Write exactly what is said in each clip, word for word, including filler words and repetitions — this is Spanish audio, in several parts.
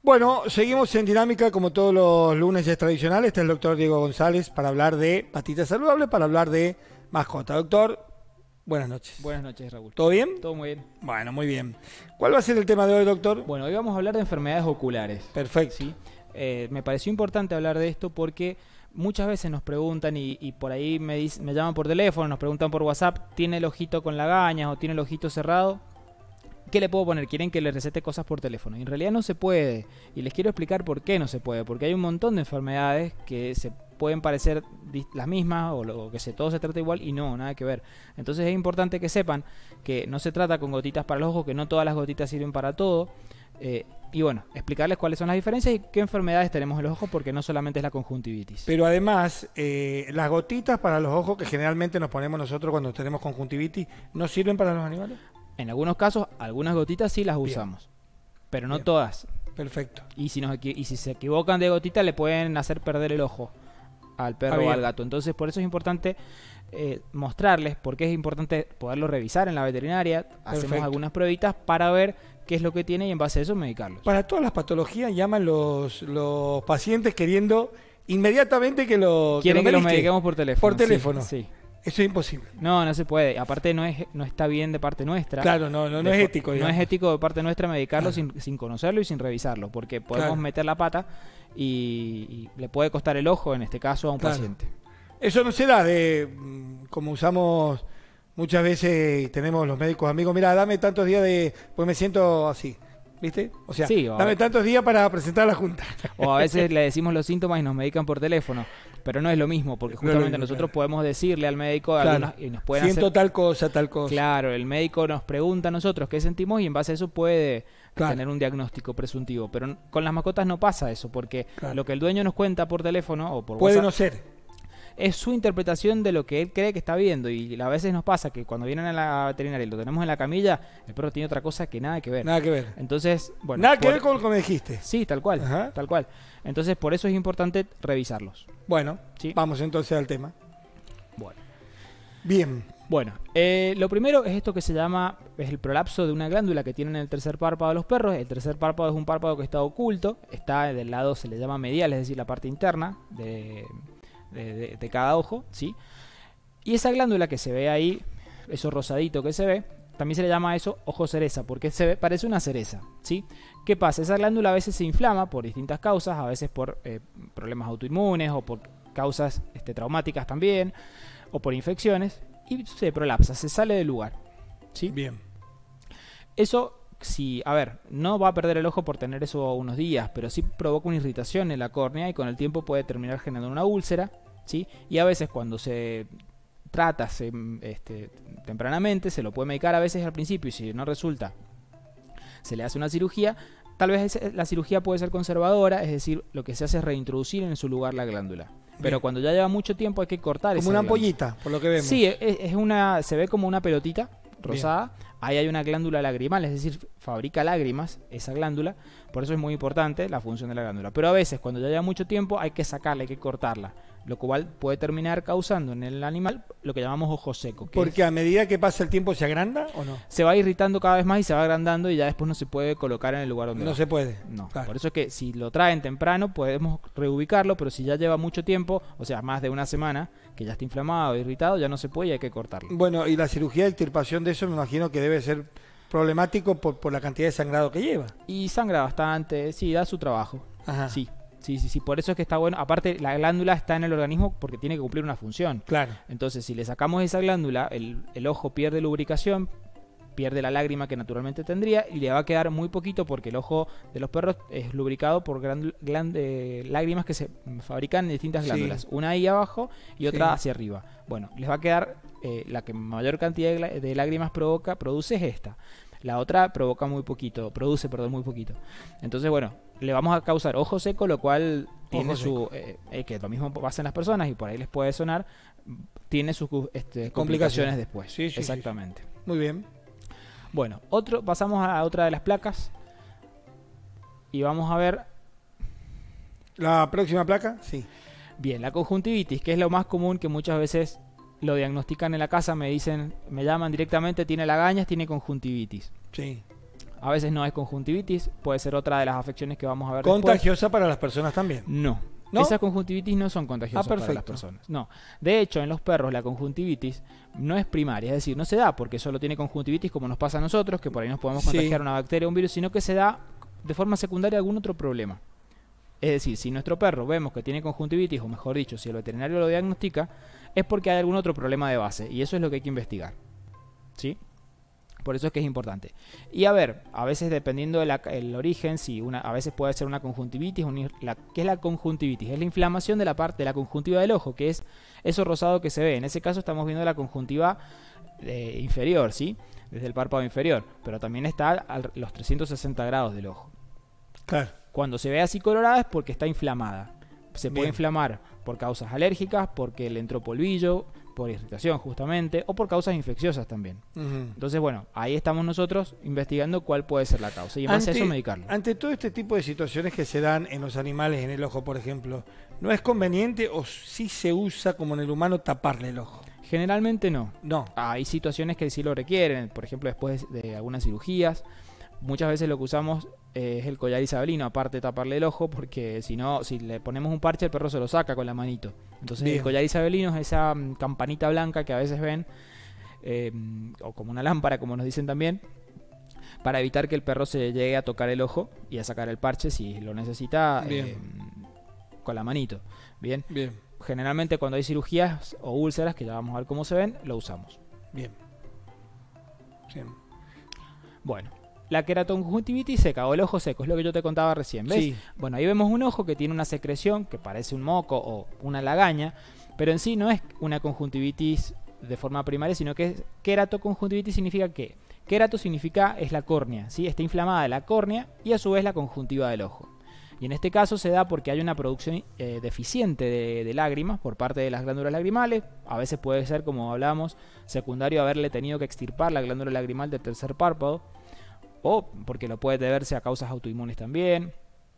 Bueno, seguimos en dinámica como todos los lunes ya es tradicional. Este es el doctor Diego González para hablar de patitas saludables, para hablar de mascota. Doctor, buenas noches. Buenas noches, Raúl. ¿Todo bien? Todo muy bien. Bueno, muy bien. ¿Cuál va a ser el tema de hoy, doctor? Bueno, hoy vamos a hablar de enfermedades oculares. Perfecto. ¿Sí? Eh, me pareció importante hablar de esto porque muchas veces nos preguntan y, y por ahí me, dice, me llaman por teléfono, nos preguntan por WhatsApp, ¿tiene el ojito con lagañas o tiene el ojito cerrado? ¿Qué le puedo poner? Quieren que le recete cosas por teléfono. Y en realidad no se puede. Y les quiero explicar por qué no se puede. Porque hay un montón de enfermedades que se pueden parecer las mismas o lo que se, todo se trata igual y no, nada que ver. Entonces es importante que sepan que no se trata con gotitas para los ojos, que no todas las gotitas sirven para todo. Eh, y bueno, explicarles cuáles son las diferencias y qué enfermedades tenemos en los ojos, porque no solamente es la conjuntivitis. Pero además, eh, las gotitas para los ojos que generalmente nos ponemos nosotros cuando tenemos conjuntivitis, ¿no sirven para los animales? En algunos casos, algunas gotitas sí las Bien. usamos, pero no Bien. todas. Perfecto. Y si, nos, y si se equivocan de gotita, le pueden hacer perder el ojo al perro Ah, o al gato. Entonces, por eso es importante eh, mostrarles, porque es importante poderlo revisar en la veterinaria. Hacemos Perfecto. algunas pruebitas para ver qué es lo que tiene y en base a eso medicarlos. Para todas las patologías llaman los, los pacientes queriendo inmediatamente que lo Quieren que, lo los medique. mediquemos por teléfono. Por Sí, teléfono. Sí. Eso es imposible. No, no se puede. Aparte no es no está bien de parte nuestra. Claro, no, no, no De es fo- ético. No digamos. es ético de parte nuestra medicarlo Claro. sin, sin conocerlo y sin revisarlo, porque podemos Claro. meter la pata y, y le puede costar el ojo, en este caso, a un Claro. paciente. Eso no se da de, mm, como usamos muchas veces y tenemos los médicos amigos, mira, dame tantos días de, pues me siento así, ¿viste? O sea, Sí, o- dame tantos días para presentar a la Junta. O a veces le decimos los síntomas y nos medican por teléfono, pero no es lo mismo, porque No es lo justamente mismo, nosotros claro. podemos decirle al médico Claro. algunas, y nos pueden Siento hacer... tal cosa, tal cosa. Claro, el médico nos pregunta a nosotros qué sentimos y en base a eso puede Claro. tener un diagnóstico presuntivo. Pero n- con las mascotas no pasa eso, porque Claro. lo que el dueño nos cuenta por teléfono o por Puede WhatsApp no ser. es su interpretación de lo que él cree que está viendo. Y a veces nos pasa que cuando vienen a la veterinaria y lo tenemos en la camilla, el perro tiene otra cosa que nada que ver. Nada que ver. Entonces, bueno... Nada que por- ver con lo que me dijiste. Sí, tal cual, Ajá. tal cual. Entonces, por eso es importante revisarlos. Bueno, Sí. vamos entonces al tema. Bueno. Bien. Bueno, eh, lo primero es esto que se llama, es el prolapso de una glándula que tienen en el tercer párpado de los perros. El tercer párpado es un párpado que está oculto, está del lado, se le llama medial, es decir, la parte interna de, de, de- de cada ojo, ¿sí? Y esa glándula que se ve ahí, eso rosadito que se ve, también se le llama a eso ojo cereza, porque se ve, parece una cereza, ¿sí? ¿Qué pasa? Esa glándula a veces se inflama por distintas causas, a veces por eh, problemas autoinmunes o por causas este, traumáticas también, o por infecciones, y se prolapsa, se sale del lugar, ¿sí? Bien. Eso, si, a ver, no va a perder el ojo por tener eso unos días, pero sí provoca una irritación en la córnea y con el tiempo puede terminar generando una úlcera, ¿sí? Y a veces cuando se trata se, este, tempranamente, se lo puede medicar a veces al principio y si no resulta, se le hace una cirugía. Tal vez ese- la cirugía puede ser conservadora, es decir, lo que se hace es reintroducir en su lugar la glándula. Pero Bien. cuando ya lleva mucho tiempo hay que cortar Como esa una glándula. ampollita, por lo que vemos. Sí, es, es una, se ve como una pelotita rosada. Ahí hay una glándula lagrimal, es decir, fabrica lágrimas esa glándula. Por eso es muy importante la función de la glándula. Pero a veces, cuando ya lleva mucho tiempo, hay que sacarla, hay que cortarla. Lo cual puede terminar causando en el animal lo que llamamos ojo seco. Que Porque es- a medida que pasa el tiempo se agranda o no. se va irritando cada vez más y se va agrandando y ya después no se puede colocar en el lugar donde No va. se puede. No, Claro. por eso es que si lo traen temprano podemos reubicarlo, pero si ya lleva mucho tiempo, o sea, más de una semana, que ya está inflamado, irritado, ya no se puede y hay que cortarlo. Bueno, y la cirugía de extirpación de eso me imagino que debe ser problemático por, por la cantidad de sangrado que lleva. Y sangra bastante, sí, da su trabajo. Ajá. Sí, sí, sí, sí, por eso es que está bueno. Aparte, la glándula está en el organismo porque tiene que cumplir una función. Claro. Entonces, si le sacamos esa glándula, el, el ojo pierde lubricación, pierde la lágrima que naturalmente tendría y le va a quedar muy poquito porque el ojo de los perros es lubricado por glándul- glán- eh, lágrimas que se fabrican en distintas Sí. glándulas. Una ahí abajo y otra Sí. hacia arriba. Bueno, les va a quedar eh, la que mayor cantidad de, glá- de lágrimas provoca, produce es esta. La otra provoca muy poquito, produce, perdón, muy poquito. Entonces, bueno, le vamos a causar ojo seco, lo cual tiene Ojo su... eh, eh, que lo mismo pasa en las personas y por ahí les puede sonar, tiene sus este, complicaciones Complicaciones. después. Sí, sí, sí, Exactamente. Muy bien. Bueno, otro, pasamos a otra de las placas y vamos a ver, ¿La próxima placa? Sí. bien, la conjuntivitis, que es lo más común que muchas veces lo diagnostican en la casa, me dicen, me llaman directamente, tiene lagañas, tiene conjuntivitis. Sí. A veces no es conjuntivitis, puede ser otra de las afecciones que vamos a ver ¿Contagiosa después. para las personas también? No. ¿No? Esas conjuntivitis no son contagiosas ah, para las personas. No. De hecho, en los perros la conjuntivitis no es primaria, es decir, no se da porque solo tiene conjuntivitis como nos pasa a nosotros, que por ahí nos podemos contagiar sí. una bacteria o un virus, sino que se da de forma secundaria algún otro problema. Es decir, si nuestro perro vemos que tiene conjuntivitis, o mejor dicho, si el veterinario lo diagnostica, es porque hay algún otro problema de base, y eso es lo que hay que investigar. ¿Sí? Por eso es que es importante. Y a ver, a veces dependiendo del origen, si una, a veces puede ser una conjuntivitis. Una, la, ¿Qué es la conjuntivitis? Es la inflamación de la parte de la conjuntiva del ojo, que es eso rosado que se ve. En ese caso estamos viendo la conjuntiva eh, inferior, ¿sí? Desde el párpado inferior. Pero también está a los trescientos sesenta grados del ojo. Claro. Cuando se ve así colorada es porque está inflamada. Se Bien. puede inflamar por causas alérgicas, porque le entró polvillo, por irritación justamente, o por causas infecciosas también. Uh-huh. Entonces, bueno, ahí estamos nosotros investigando cuál puede ser la causa y en base a eso medicarlo. Ante todo este tipo de situaciones que se dan en los animales, en el ojo, por ejemplo, ¿no es conveniente o sí se usa como en el humano taparle el ojo? Generalmente no. No. Hay situaciones que sí lo requieren, por ejemplo, después de algunas cirugías. Muchas veces lo que usamos eh, es el collar isabelino, aparte de taparle el ojo, porque si no, si le ponemos un parche, el perro se lo saca con la manito. Entonces Bien. el collar isabelino es esa um, campanita blanca que a veces ven, eh, o como una lámpara, como nos dicen también, para evitar que el perro se llegue a tocar el ojo y a sacar el parche si lo necesita eh, con la manito. Bien. Bien. Generalmente cuando hay cirugías o úlceras, que ya vamos a ver cómo se ven, lo usamos. Bien. Bien. Bueno. La queratoconjuntivitis seca o el ojo seco, es lo que yo te contaba recién, ¿ves? Sí. Bueno, ahí vemos un ojo que tiene una secreción que parece un moco o una lagaña, pero en sí no es una conjuntivitis de forma primaria, sino que es queratoconjuntivitis. Significa que querato significa es la córnea, ¿sí? Está inflamada la córnea y a su vez la conjuntiva del ojo. Y en este caso se da porque hay una producción eh, deficiente de, de lágrimas por parte de las glándulas lagrimales. A veces puede ser, como hablamos, secundario a haberle tenido que extirpar la glándula lagrimal del tercer párpado, o porque lo puede deberse a causas autoinmunes también,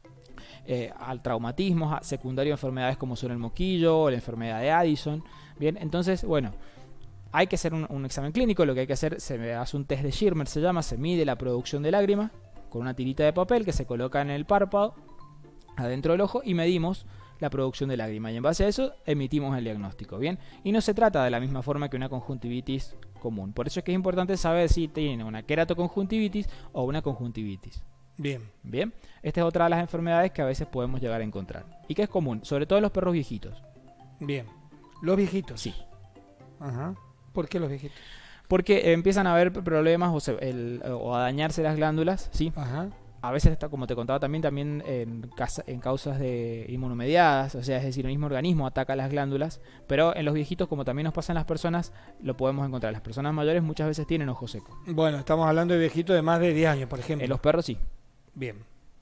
eh, al traumatismo, a secundario a enfermedades como son el moquillo o la enfermedad de Addison. Bien, entonces, bueno, hay que hacer un, un examen clínico. Lo que hay que hacer, se hace un test de Schirmer, se llama, se mide la producción de lágrimas con una tirita de papel que se coloca en el párpado, adentro del ojo, y medimos la producción de lágrimas, y en base a eso emitimos el diagnóstico. Bien, y no se trata de la misma forma que una conjuntivitis común. Por eso es que es importante saber si tiene una queratoconjuntivitis o una conjuntivitis. Bien. Bien, esta es otra de las enfermedades que a veces podemos llegar a encontrar y que es común, sobre todo en los perros viejitos. Bien. ¿Los viejitos? Sí. Ajá. ¿Por qué los viejitos? Porque eh, empiezan a haber problemas o, se, el, o a dañarse las glándulas, ¿sí? Ajá. A veces está, como te contaba también, también en, casa, en causas de inmunomediadas, o sea, es decir, el mismo organismo ataca las glándulas, pero en los viejitos, como también nos pasa en las personas, lo podemos encontrar. Las personas mayores muchas veces tienen ojo seco. Bueno, estamos hablando de viejitos de más de diez años, por ejemplo. En los perros sí. Bien.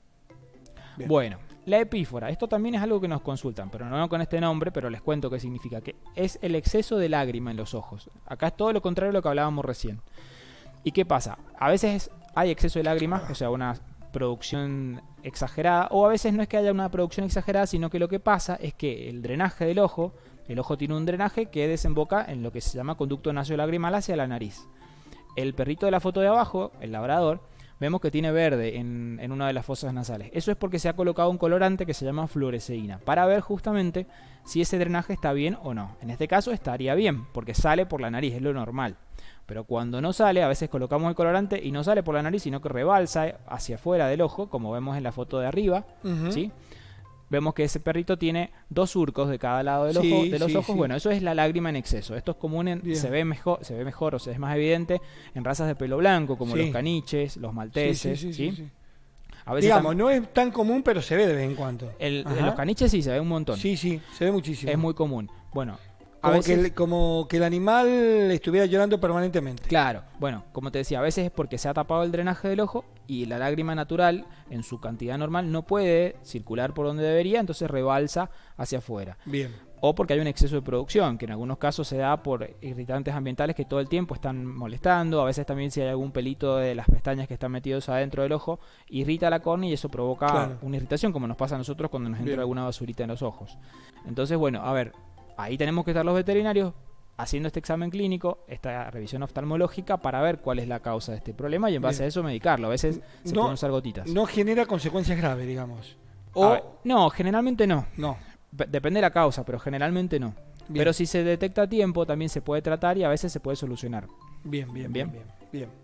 Bien. Bueno, la epífora, esto también es algo que nos consultan, pero no con este nombre, pero les cuento qué significa, que es el exceso de lágrima en los ojos. Acá es todo lo contrario a lo que hablábamos recién. ¿Y qué pasa? A veces hay exceso de lágrimas, o sea, una producción exagerada, o a veces no es que haya una producción exagerada, sino que lo que pasa es que el drenaje del ojo, el ojo tiene un drenaje que desemboca en lo que se llama conducto nasoolagrimal hacia la nariz. El perrito de la foto de abajo, el labrador, vemos que tiene verde en, en una de las fosas nasales. Eso es porque se ha colocado un colorante que se llama fluoresceína, para ver justamente si ese drenaje está bien o no. En este caso estaría bien, porque sale por la nariz, es lo normal. Pero cuando no sale, a veces colocamos el colorante y no sale por la nariz, sino que rebalsa hacia afuera del ojo, como vemos en la foto de arriba, uh-huh. ¿sí? Vemos que ese perrito tiene dos surcos de cada lado del sí, ojo, de los sí, ojos. Sí. Bueno, eso es la lágrima en exceso. Esto es común, en, se ve mejor, se ve mejor o se es más evidente en razas de pelo blanco, como sí. los caniches, los malteses, ¿sí? sí, sí, sí, sí. A veces Digamos, no es tan común, pero se ve de vez en cuando. El, en los caniches sí, se ve un montón. Sí, sí, se ve muchísimo. Es muy común. Bueno, a como, veces, que el, como que el animal estuviera llorando permanentemente. Claro, bueno, como te decía, a veces es porque se ha tapado el drenaje del ojo y la lágrima natural, en su cantidad normal, no puede circular por donde debería, entonces rebalsa hacia afuera. Bien. O porque hay un exceso de producción, que en algunos casos se da por irritantes ambientales que todo el tiempo están molestando. A veces también si hay algún pelito de las pestañas que están metidos adentro del ojo, irrita la córnea y eso provoca claro. una irritación, como nos pasa a nosotros cuando nos entra Bien. alguna basurita en los ojos. Entonces, bueno, a ver, ahí tenemos que estar los veterinarios haciendo este examen clínico, esta revisión oftalmológica, para ver cuál es la causa de este problema y en base Bien. a eso medicarlo. A veces se No, pueden usar gotitas. no genera consecuencias graves, digamos. O A ver, no, generalmente no. no. P- Depende de la causa, pero generalmente no. Bien. Pero si se detecta a tiempo, también se puede tratar y a veces se puede solucionar. Bien, bien, bien, Bien. bien, bien.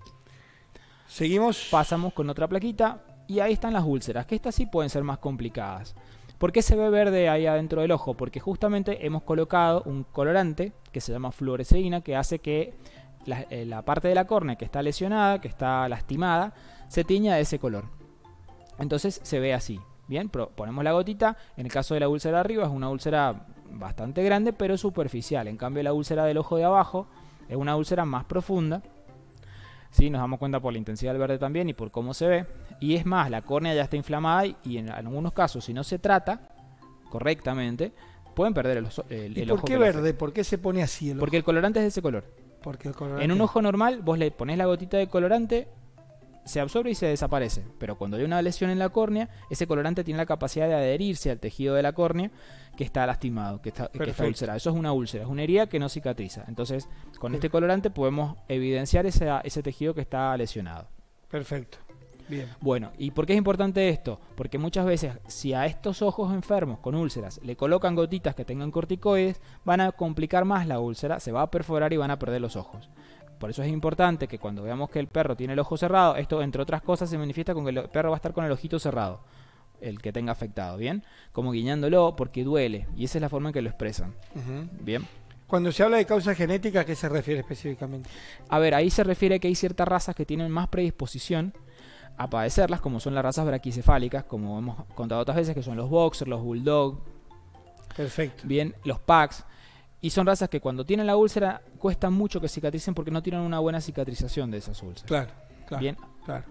Seguimos. Pasamos con otra plaquita y ahí están las úlceras, que estas sí pueden ser más complicadas. ¿Por qué se ve verde ahí adentro del ojo? Porque justamente hemos colocado un colorante que se llama fluoresceína, que hace que la, eh, la parte de la córnea que está lesionada, que está lastimada, se tiña de ese color. Entonces se ve así. Bien, Pro- ponemos la gotita. En el caso de la úlcera de arriba es una úlcera bastante grande, pero superficial. En cambio, la úlcera del ojo de abajo es una úlcera más profunda. ¿Sí? Nos damos cuenta por la intensidad del verde también y por cómo se ve. Y es más, la córnea ya está inflamada y, y en algunos casos, si no se trata correctamente, pueden perder el, oso- el, ¿Y el por ojo. qué que lo verde? afecta. ¿Por qué se pone así el ojo? Porque el colorante es de ese color. Porque el colorante- En un ojo normal, vos le ponés la gotita de colorante, se absorbe y se desaparece. Pero cuando hay una lesión en la córnea, ese colorante tiene la capacidad de adherirse al tejido de la córnea que está lastimado, que está, que está Perfecto. ulcerado. Eso es una úlcera, es una herida que no cicatriza. Entonces, con Sí. este colorante podemos evidenciar ese, ese tejido que está lesionado. Perfecto. Bien. Bueno, ¿y por qué es importante esto? Porque muchas veces, si a estos ojos enfermos con úlceras le colocan gotitas que tengan corticoides, van a complicar más la úlcera, se va a perforar y van a perder los ojos. Por eso es importante que cuando veamos que el perro tiene el ojo cerrado, esto entre otras cosas se manifiesta con que el perro va a estar con el ojito cerrado, el que tenga afectado, ¿bien? Como guiñándolo porque duele, y esa es la forma en que lo expresan, Ujú. ¿bien? Cuando se habla de causa genética, ¿a qué se refiere específicamente? A ver, ahí se refiere que hay ciertas razas que tienen más predisposición a padecerlas, como son las razas braquicefálicas, como hemos contado otras veces, que son los boxer, los bulldog, Perfecto. bien, los packs. Y son razas que cuando tienen la úlcera cuesta mucho que cicatricen porque no tienen una buena cicatrización de esas úlceras. Claro, claro. Bien. Claro.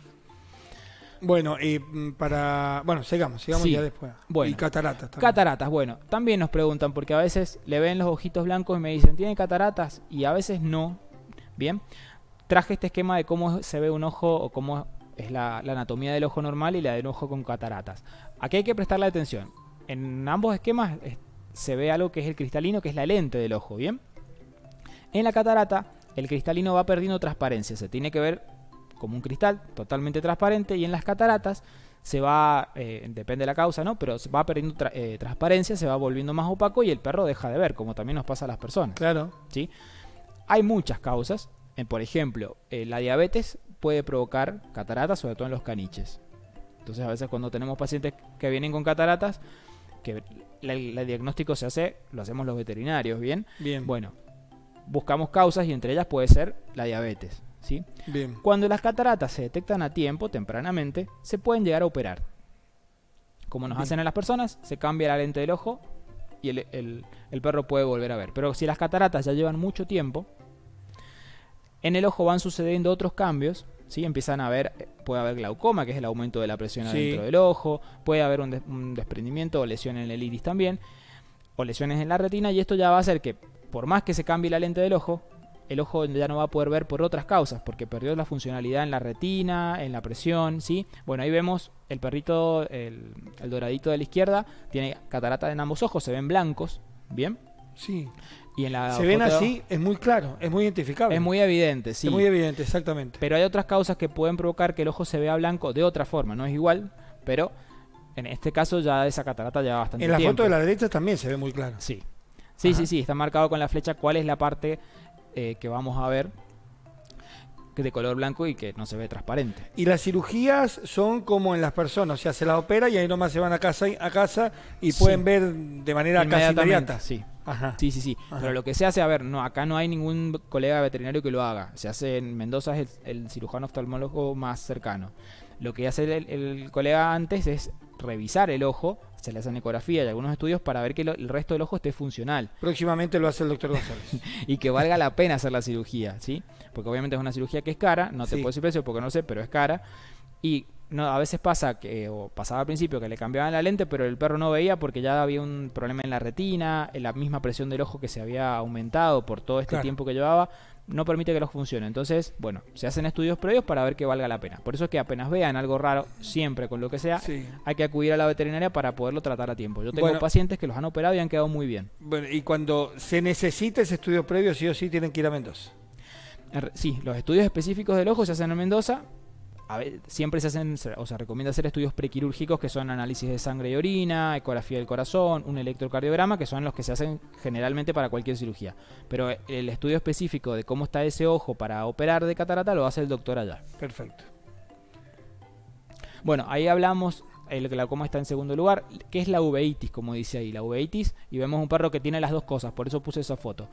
Bueno, y mm, para... Bueno, sigamos, sigamos Sí. ya después. Bueno. Y cataratas también. Cataratas, bueno, también nos preguntan porque a veces le ven los ojitos blancos y me dicen, ¿tiene cataratas? Y a veces no. Bien. Traje este esquema de cómo se ve un ojo o cómo es la, la anatomía del ojo normal y la de un ojo con cataratas. Aquí hay que prestarle atención. En ambos esquemas eh, se ve algo que es el cristalino, que es la lente del ojo, ¿bien? En la catarata, el cristalino va perdiendo transparencia, se tiene que ver como un cristal totalmente transparente, y en las cataratas se va, eh, depende de la causa, ¿no? Pero se va perdiendo tra eh, transparencia, se va volviendo más opaco y el perro deja de ver, como también nos pasa a las personas. Claro. ¿Sí? Hay muchas causas. Eh, por ejemplo, eh, la diabetes puede provocar cataratas, sobre todo en los caniches. Entonces, a veces cuando tenemos pacientes que vienen con cataratas, que la- el diagnóstico se hace, lo hacemos los veterinarios, ¿bien? Bien. Bueno, buscamos causas y entre ellas puede ser la diabetes, ¿sí? Bien. Cuando las cataratas se detectan a tiempo, tempranamente, se pueden llegar a operar. Como nos Bien. hacen a las personas, se cambia la lente del ojo y el, el- el perro puede volver a ver. Pero si las cataratas ya llevan mucho tiempo, en el ojo van sucediendo otros cambios, ¿sí? Empiezan a haber, puede haber glaucoma, que es el aumento de la presión Sí. adentro del ojo, puede haber un, des- un desprendimiento o lesión en el iris también, o lesiones en la retina, y esto ya va a hacer que, por más que se cambie la lente del ojo, el ojo ya no va a poder ver por otras causas, porque perdió la funcionalidad en la retina, en la presión, ¿sí? Bueno, ahí vemos el perrito, el, el doradito de la izquierda, tiene catarata en ambos ojos, se ven blancos, ¿bien? Sí. Y en la Se ven foto así, es muy claro, es muy identificable. es muy evidente, sí. Es muy evidente, exactamente. Pero hay otras causas que pueden provocar que el ojo se vea blanco de otra forma, no es igual, pero en este caso ya esa catarata lleva bastante En la tiempo. foto de la derecha también se ve muy claro. Sí, sí, Ajá. sí, sí, está marcado con la flecha cuál es la parte eh, que vamos a ver que de color blanco y que no se ve transparente. Y las cirugías son como en las personas, o sea, se las opera y ahí nomás se van a casa a casa y Sí. pueden ver de manera casi Inmediatamente, inmediata. sí. Ajá. Sí, sí, sí. Ajá. Pero lo que se hace, a ver, no, acá no hay ningún colega veterinario que lo haga. Se hace en Mendoza, es el, el cirujano oftalmólogo más cercano. Lo que hace el, el colega antes es revisar el ojo, se le hacen ecografía y algunos estudios para ver que lo- el resto del ojo esté funcional Próximamente lo hace el doctor González. y que valga la pena hacer la cirugía, ¿sí? Porque obviamente es una cirugía que es cara, no te Sí. puedo decir precio porque no sé, pero es cara. Y no, a veces pasa que, o pasaba al principio, que le cambiaban la lente, pero el perro no veía porque ya había un problema en la retina, en la misma presión del ojo que se había aumentado por todo este Claro. tiempo que llevaba, no permite que el ojo funcione. Entonces, bueno, se hacen estudios previos para ver que valga la pena. Por eso es que apenas vean algo raro, siempre con lo que sea, Sí. hay que acudir a la veterinaria para poderlo tratar a tiempo. Yo tengo Bueno. pacientes que los han operado y han quedado muy bien. Bueno, y cuando se necesita ese estudio previo, sí o sí tienen que ir a Mendoza. Er, Sí, los estudios específicos del ojo se hacen en Mendoza. A ver, siempre se hacen, o se recomienda hacer estudios prequirúrgicos, que son análisis de sangre y orina, ecografía del corazón, un electrocardiograma, que son los que se hacen generalmente para cualquier cirugía. Pero el estudio específico de cómo está ese ojo para operar de catarata lo hace el doctor allá. Perfecto. Bueno, ahí hablamos, el glaucoma está en segundo lugar, que es la uveitis, como dice ahí, la uveitis, y vemos un perro que tiene las dos cosas, por eso puse esa foto.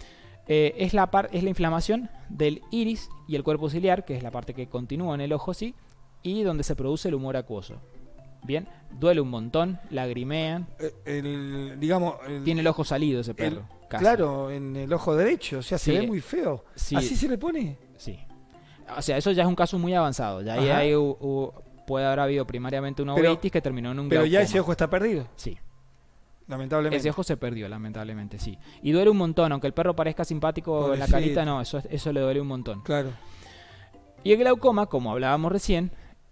Eh, es, la par es la inflamación del iris y el cuerpo ciliar, que es la parte que continúa en el ojo, sí, y donde se produce el humor acuoso. Bien, duele un montón, lagrimean, Eh, El, digamos, el- tiene el ojo salido ese el- perro. casi. claro, en el ojo derecho, o sea, se Sí. ve muy feo. Sí. ¿Así se le pone? Sí. O sea, eso ya es un caso muy avanzado. Ya ahí, Ajá. ahí hu- hu- puede haber habido primariamente una Pero- uveitis que terminó en un Pero ya glaucoma. ese ojo está perdido, Sí. lamentablemente. Ese ojo se perdió, lamentablemente, sí. Y duele un montón, aunque el perro parezca simpático en la Pobrecito. carita, no, eso, eso le duele un montón. Claro. Y el glaucoma, como hablábamos recién,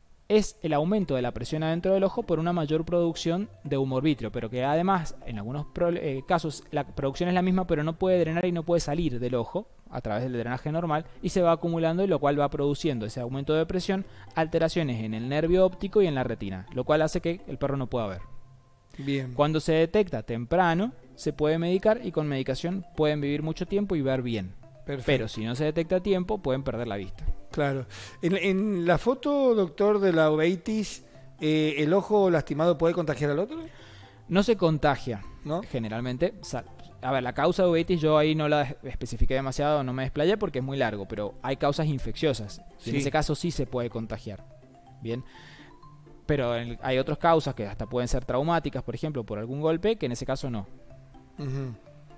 es el aumento de la presión adentro del ojo por una mayor producción de humor vítreo, pero que además, en algunos pro- eh, casos, la producción es la misma, pero no puede drenar y no puede salir del ojo a través del drenaje normal y se va acumulando, y lo cual va produciendo ese aumento de presión, alteraciones en el nervio óptico y en la retina, lo cual hace que el perro no pueda ver. Bien. Cuando se detecta temprano, se puede medicar y con medicación pueden vivir mucho tiempo y ver bien. Perfecto. Pero si no se detecta a tiempo, pueden perder la vista. Claro. En, en la foto, doctor, de la uveitis, eh, ¿el ojo lastimado puede contagiar al otro? No se contagia, ¿No? generalmente. Sa- A ver, la causa de uveitis yo ahí no la especifiqué demasiado, no me desplayé porque es muy largo, pero hay causas infecciosas. Y Sí. en ese caso sí se puede contagiar. Bien. Pero en- hay otras causas que hasta pueden ser traumáticas, por ejemplo, por algún golpe, que en ese caso no. Ujú.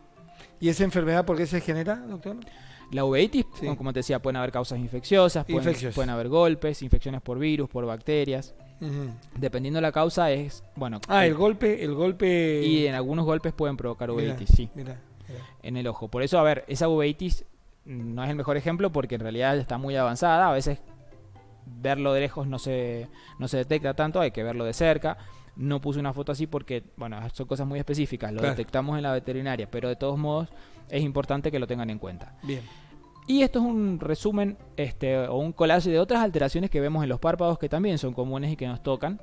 ¿Y esa enfermedad por qué se genera, doctor? La uveitis, Sí. como- como te decía, pueden haber causas infecciosas, pueden, Infecciosas. pueden haber golpes, infecciones por virus, por bacterias. Ujú. Dependiendo de la causa es, bueno, Ah, eh, el golpe, el golpe... y en algunos golpes pueden provocar Mira, uveitis, sí, mira, mira. en el ojo. Por eso, a ver, esa uveitis mm, no es el mejor ejemplo porque en realidad está muy avanzada. A veces verlo de lejos no se, no se detecta tanto, hay que verlo de cerca. No puse una foto así porque, bueno, son cosas muy específicas, lo Claro. detectamos en la veterinaria, pero de todos modos es importante que lo tengan en cuenta. Bien. Y esto es un resumen este, o un collage de otras alteraciones que vemos en los párpados que también son comunes y que nos tocan.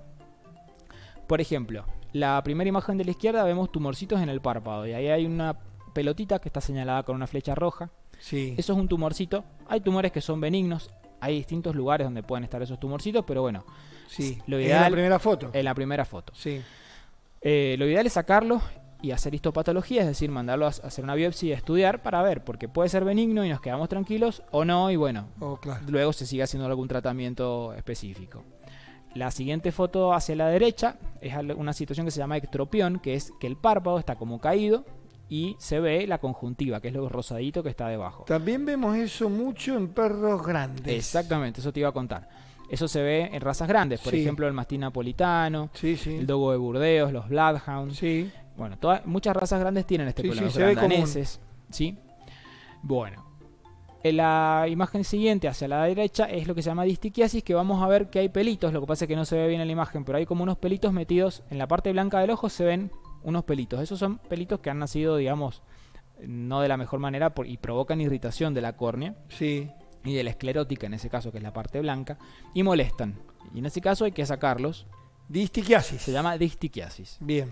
Por ejemplo, la primera imagen de la izquierda vemos tumorcitos en el párpado y ahí hay una pelotita que está señalada con una flecha roja. Sí. Eso es un tumorcito. Hay tumores que son benignos, hay distintos lugares donde pueden estar esos tumorcitos, pero bueno, Sí. lo Es ideal- la primera foto. en la primera foto. Sí. Eh, lo ideal es sacarlo y hacer histopatología, es decir, mandarlo a hacer una biopsia y estudiar para ver, porque puede ser benigno y nos quedamos tranquilos o no, y bueno, Oh, claro. luego se sigue haciendo algún tratamiento específico. La siguiente foto hacia la derecha es al- una situación que se llama ectropión, que es que el párpado está como caído y se ve la conjuntiva, que es lo rosadito que está debajo. También vemos eso mucho en perros grandes. Exactamente, eso te iba a contar. Eso se ve en razas grandes, por Sí. ejemplo el mastín napolitano, Sí, sí. el dogo de Burdeos, los bloodhounds. Sí. Bueno, todas, muchas razas grandes tienen este Sí, problema, sí, los se ve común. grandaneses, ¿sí? Bueno, en la imagen siguiente hacia la derecha es lo que se llama distiquiasis, que vamos a ver que hay pelitos, lo que pasa es que no se ve bien en la imagen, pero hay como unos pelitos metidos en la parte blanca del ojo, se ven unos pelitos. Esos son pelitos que han nacido, digamos, no de la mejor manera por- y provocan irritación de la córnea Sí. y de la esclerótica, en ese caso, que es la parte blanca, y molestan. Y en ese caso hay que sacarlos. Distiquiasis. Se llama distiquiasis. Bien.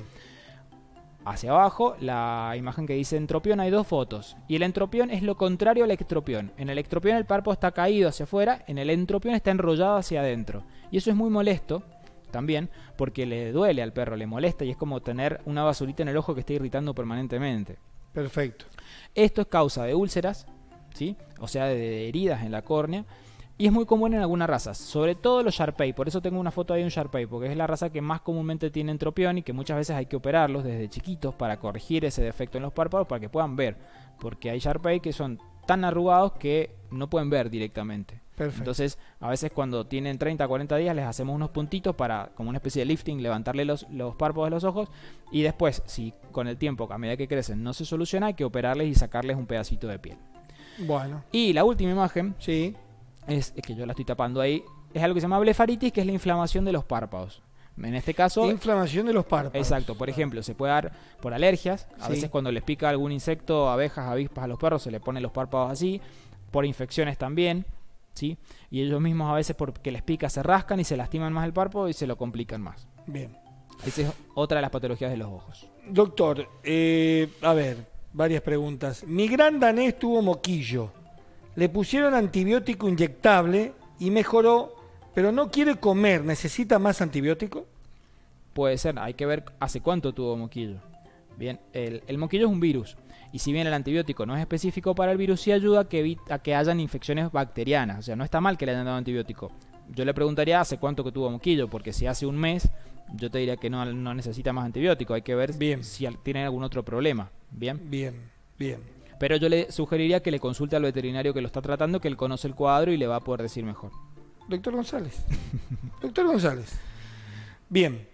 Hacia abajo, la imagen que dice entropión, hay dos fotos. Y el entropión es lo contrario al ectropión. En el ectropión el párpado está caído hacia afuera, en el entropión está enrollado hacia adentro. Y eso es muy molesto también, porque le duele al perro, le molesta y es como tener una basurita en el ojo que está irritando permanentemente. Perfecto. Esto es causa de úlceras, ¿sí? O sea, de, de heridas en la córnea. Y es muy común en algunas razas, sobre todo los Shar-Pei. Por eso tengo una foto ahí de un Shar-Pei, porque es la raza que más comúnmente tiene entropión y que muchas veces hay que operarlos desde chiquitos para corregir ese defecto en los párpados para que puedan ver. Porque hay Shar-Pei que son tan arrugados que no pueden ver directamente. Perfecto. Entonces, a veces cuando tienen treinta, cuarenta días les hacemos unos puntitos para, como una especie de lifting, levantarle los, los párpados de los ojos, y después, si con el tiempo, a medida que crecen, no se soluciona, hay que operarles y sacarles un pedacito de piel. Bueno. Y la última imagen, Sí. es, es que yo la estoy tapando ahí, es algo que se llama blefaritis, que es la inflamación de los párpados. En este caso, Inflamación de los párpados. exacto, por ejemplo, se puede dar por alergias. A Sí. veces cuando les pica algún insecto, abejas, avispas a los perros, se les ponen los párpados así. Por infecciones también, ¿sí? Y ellos mismos a veces porque les pica se rascan y se lastiman más el párpado y se lo complican más. Bien. Esa es otra de las patologías de los ojos. Doctor, eh, a ver, varias preguntas. Mi gran danés tuvo moquillo. Le pusieron antibiótico inyectable y mejoró, pero no quiere comer. ¿Necesita más antibiótico? Puede ser, hay que ver hace cuánto tuvo moquillo. Bien, el, el moquillo es un virus. Y si bien el antibiótico no es específico para el virus, sí ayuda a que, evita, a que hayan infecciones bacterianas. O sea, no está mal que le hayan dado antibiótico. Yo le preguntaría hace cuánto que tuvo moquillo, porque si hace un mes, yo te diría que no, no necesita más antibiótico. Hay que ver Bien. si tiene algún otro problema. Bien. Bien, bien. Pero yo le sugeriría que le consulte al veterinario que lo está tratando, que él conoce el cuadro y le va a poder decir mejor. Doctor González. Doctor González. Bien.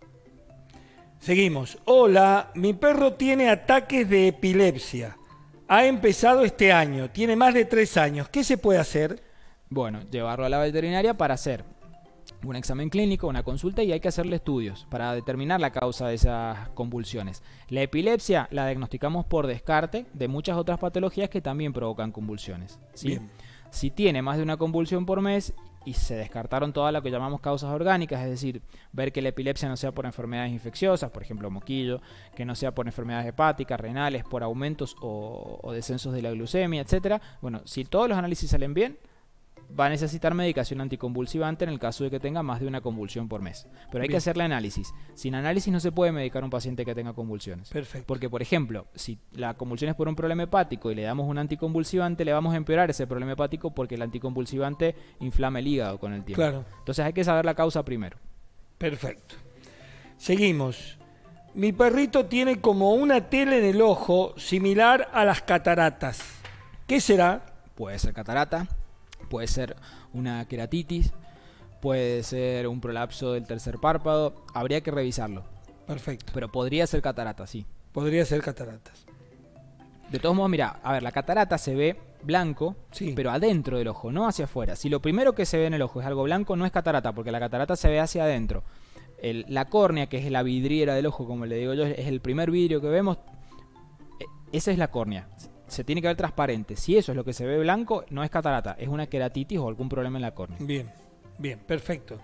Seguimos. Hola, mi perro tiene ataques de epilepsia. Ha empezado este año, tiene más de tres años. ¿Qué se puede hacer? Bueno, llevarlo a la veterinaria para hacer un examen clínico, una consulta, y hay que hacerle estudios para determinar la causa de esas convulsiones. La epilepsia la diagnosticamos por descarte de muchas otras patologías que también provocan convulsiones, ¿sí? Bien. Si tiene más de una convulsión por mes y se descartaron todas lo que llamamos causas orgánicas, es decir, ver que la epilepsia no sea por enfermedades infecciosas, por ejemplo moquillo, que no sea por enfermedades hepáticas, renales, por aumentos o, o descensos de la glucemia, etcétera. Bueno, si todos los análisis salen bien, va a necesitar medicación anticonvulsivante en el caso de que tenga más de una convulsión por mes. Pero hay Bien. que hacerle análisis. Sin análisis no se puede medicar a un paciente que tenga convulsiones. Perfecto. Porque, por ejemplo, si la convulsión es por un problema hepático y le damos un anticonvulsivante, le vamos a empeorar ese problema hepático porque el anticonvulsivante inflama el hígado con el tiempo. Claro. Entonces hay que saber la causa primero. Perfecto. Seguimos. Mi perrito tiene como una tela en el ojo similar a las cataratas. ¿Qué será? Puede ser catarata, puede ser una queratitis, puede ser un prolapso del tercer párpado. Habría que revisarlo. Perfecto. Pero podría ser catarata, sí. Podría ser cataratas. De todos modos, mira, a ver, la catarata se ve blanco, Sí. pero adentro del ojo, no hacia afuera. Si lo primero que se ve en el ojo es algo blanco, no es catarata, porque la catarata se ve hacia adentro. El- la córnea, que es la vidriera del ojo, como le digo yo, es el primer vidrio que vemos. eh, Esa es la córnea. Se tiene que ver transparente. Si eso es lo que se ve blanco, no es catarata, es una queratitis o algún problema en la córnea. Bien, bien, perfecto.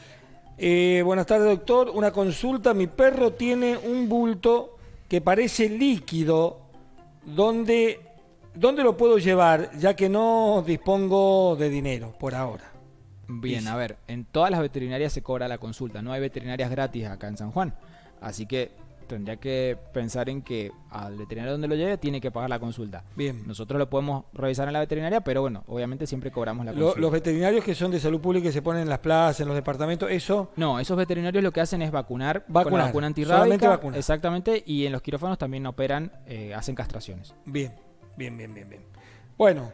Eh, buenas tardes, doctor. Una consulta. Mi perro tiene un bulto que parece líquido. ¿Dónde, dónde lo puedo llevar? Ya que no dispongo de dinero por ahora. Bien, Sí. a ver, en todas las veterinarias se cobra la consulta, no hay veterinarias gratis acá en San Juan, así que tendría que pensar en que al veterinario donde lo lleve tiene que pagar la consulta. Bien. Nosotros lo podemos revisar en la veterinaria, pero bueno, obviamente siempre cobramos la Lo- consulta. los veterinarios que son de salud pública y se ponen en las plazas, en los departamentos, eso. No, esos veterinarios lo que hacen es vacunar, con Vacunar, la vacuna solamente antirrábica, vacunar. exactamente, y en los quirófanos también operan, eh, hacen castraciones. Bien, bien, bien, bien, bien. Bueno,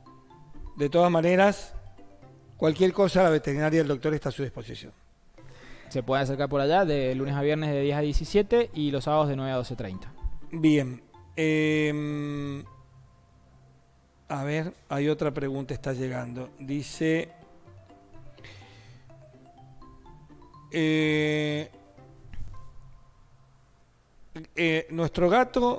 de todas maneras, cualquier cosa, la veterinaria del doctor está a su disposición. Se pueden acercar por allá de lunes a viernes de diez a diecisiete y los sábados de nueve a doce treinta. Bien. eh, a ver, hay otra pregunta, está llegando. Dice... eh, eh, nuestro gato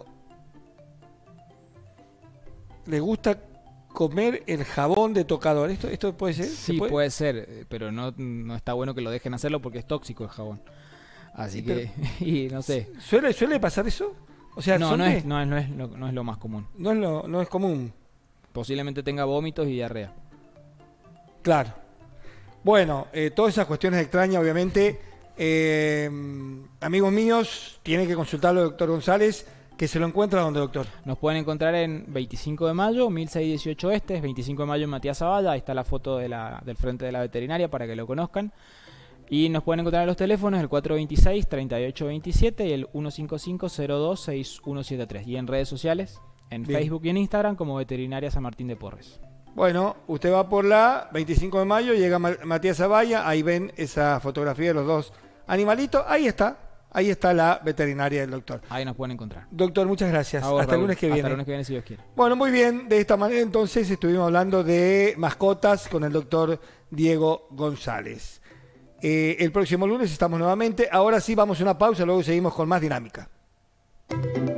le gusta comer el jabón de tocador. ¿Esto, esto puede ser? ¿Se Sí, puede? puede ser, eh, pero no, no está bueno que lo dejen hacerlo porque es tóxico el jabón. Así Sí, que, y no sé. ¿Suele, ¿Suele pasar eso? O sea, No, son no de- es, no, es, no, es lo, no es lo más común. no es lo- no es común. Posiblemente tenga vómitos y diarrea. Claro. Bueno, eh, todas esas cuestiones extrañas, obviamente, eh, amigos míos, tienen que consultarlo al doctor González, que se lo encuentra donde, doctor. Nos pueden encontrar en veinticinco de mayo, mil seiscientos dieciocho Este, veinticinco de mayo en Matías Zavalla. Ahí está la foto de la, del frente de la veterinaria para que lo conozcan. Y nos pueden encontrar en los teléfonos el cuatro dos seis, tres ocho dos siete y el uno cinco cinco, cero dos, seis uno siete tres. Y en redes sociales, en Bien. Facebook y en Instagram como Veterinaria San Martín de Porres. Bueno, usted va por la veinticinco de mayo, llega Matías Zavalla, ahí ven esa fotografía de los dos animalitos, ahí está, ahí está la veterinaria del doctor. Ahí nos pueden encontrar. Doctor, muchas gracias. Vos, Hasta Raúl. el lunes que viene. Hasta el lunes que viene, si Dios quiere. Bueno, muy bien, de esta manera entonces estuvimos hablando de mascotas con el doctor Diego González. Eh, el próximo lunes estamos nuevamente, ahora sí vamos a una pausa, luego seguimos con más dinámica.